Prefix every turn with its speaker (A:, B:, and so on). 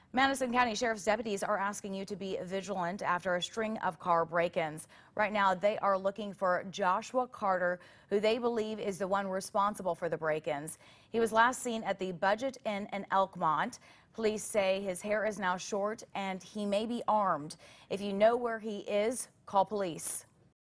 A: Madison County Sheriff's deputies are asking you to be vigilant after a string of car break-ins. Right now, they are looking for Joshua Carter, who they believe is the one responsible for the break-ins. He was last seen at the Budget Inn in Elkmont. Police say his hair is now short and he may be armed. If you know where he is, call police.